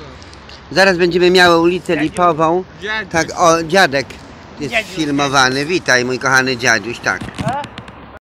Zaraz będziemy miały ulicę Lipową. Dziaduś. Tak, o, dziadek jest filmowany. Witaj, mój kochany dziaduś, tak.